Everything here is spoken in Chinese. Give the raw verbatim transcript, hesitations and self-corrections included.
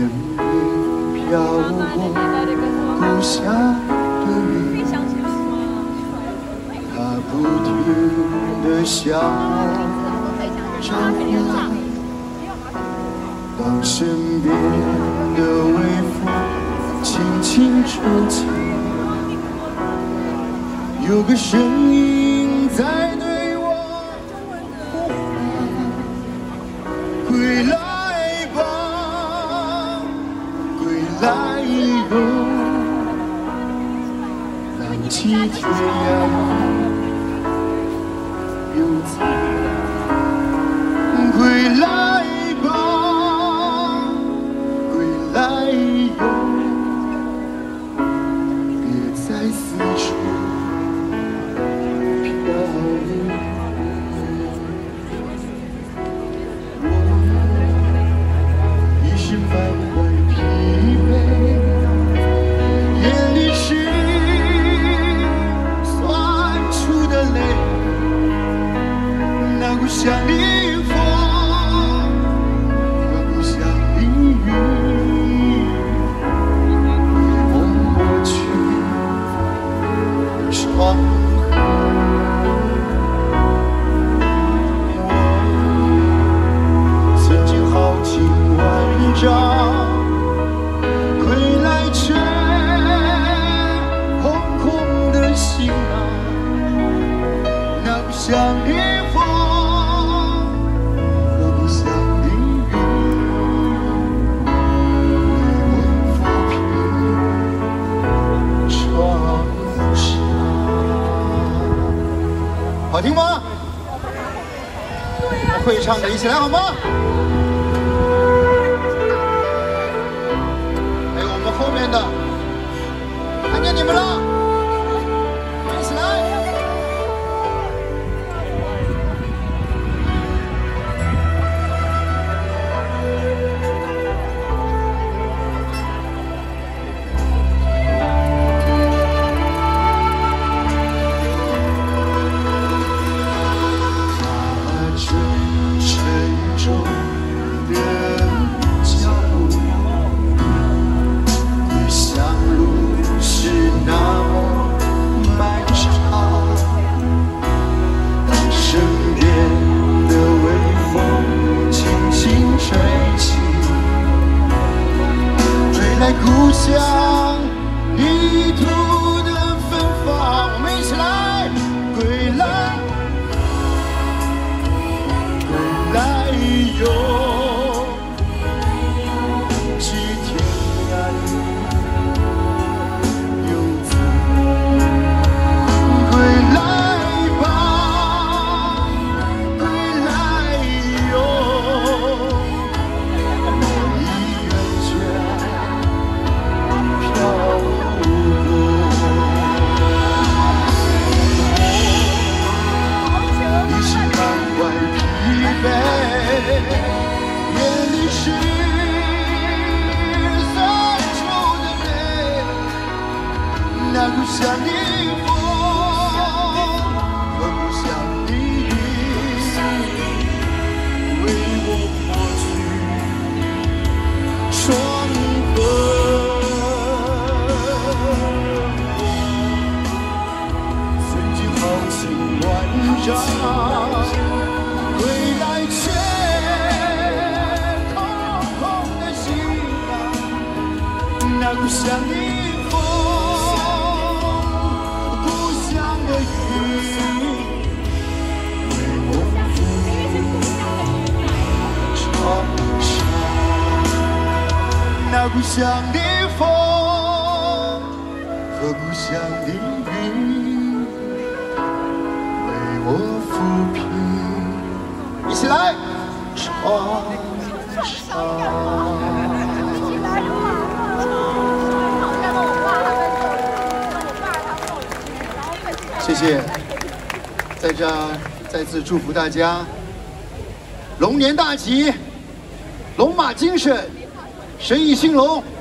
飘过故乡的云，它不停地向我召唤。当身边的微风轻轻吹起，有个声音在对我呼唤：归来吧，归来哟，浪迹天涯游走，归来吧，归来哟，别再四处飘零。我已是满怀疲惫，眼里是酸楚的泪，那故乡的风和故乡的雨，我抹去伤痕。我曾经豪情万丈，归来却空空的行囊，那故乡的风和故乡的雨，为我抚平创伤。好听吗？会唱的一起来好吗？还有我们后面的，看见你们了，一起来！这沉重的脚步，归乡路是那么漫长。当身边的微风轻轻吹起，吹来故乡泥土的芬芳。我们一起来，归来。来哟，去天涯里游走，归来吧，归来哟，我已远卷漂泊。你是满怀疲惫，眼里是酸楚的泪，那故乡的风和故乡的雨，为我抹去伤痕。曾经豪情万丈，归来却空空的行囊，那故乡的风，故乡的雨，为我抚平创伤。那故乡的风和故乡的雨，为我抚平。一起来，创伤。谢谢，在这再次祝福大家，龙年大吉，龙马精神，生意兴隆。